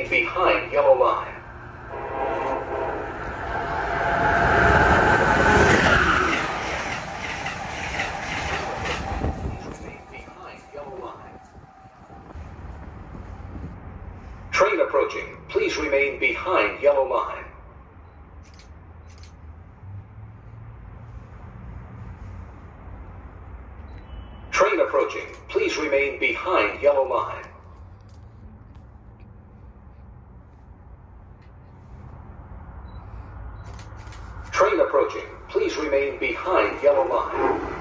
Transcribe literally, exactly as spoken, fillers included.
remain behind yellow line. Train approaching. Please remain behind yellow line. Train approaching. Please remain behind yellow line. Train approaching. Please remain behind yellow line.